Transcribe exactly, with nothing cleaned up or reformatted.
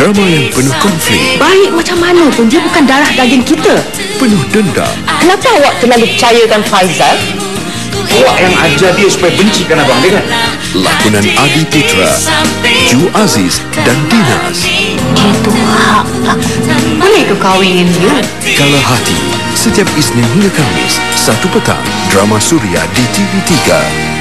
Drama yang penuh konflik, baik macam mana pun dia bukan darah daging kita. penuh dendam, Kenapa awak terlalu percayakan Faizal? Awak yang ajar dia supaya bencikan abang dia kan? lakonan Adi Putra, Ju Aziz dan Dinas. Dia tu hak aku. Boleh ke kahwin dengan dia? Kala Hati, setiap Isnin hingga Khamis, satu petang, drama Suria di T V tiga.